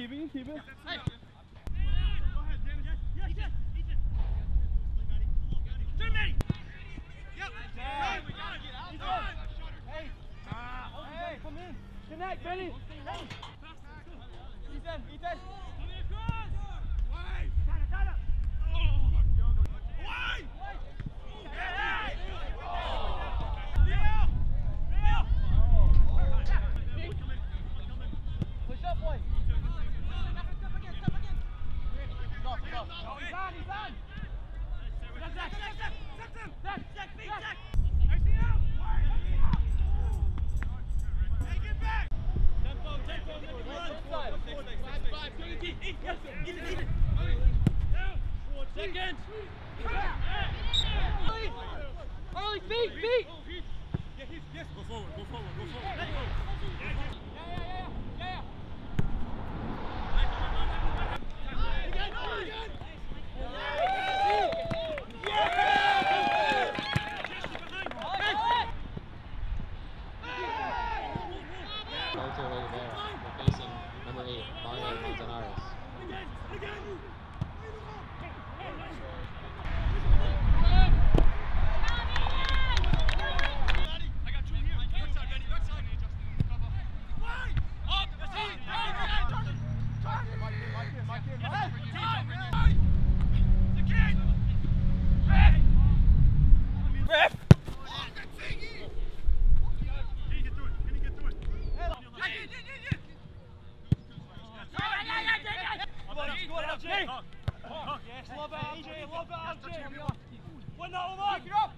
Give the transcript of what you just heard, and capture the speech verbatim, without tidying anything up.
keep it, you keep it. Hey. Go ahead, Dennis. Yes, yes, yes. Turn, Matty. Yep. Hey, we gotta get out there. Hey. Ah. Hey, come in. Connect, Benny. Hey. Ethan, Ethan. Come in across. Wait. Got it, got it. Oh. Wait. Hey. Leo. Leo. Push up, boy. Stop again, stop again. Stop, stop. No, he's on, he's on. Zach, Zach, Zach, Zach, Zach, Zach, Zach, feet, Zach. I see him. Hey, get back. Tempo, tempo, make it run. Five, five, go to D. Eat, yes, eat it, eat it. Seconds. Early, early, feet, feet. Yeah, he's, yes. Go forward, go forward, go forward. Yeah, yeah, yeah, yeah, yeah. Relatively there. We're facing number eight, Mario Montanaro. One, no, one,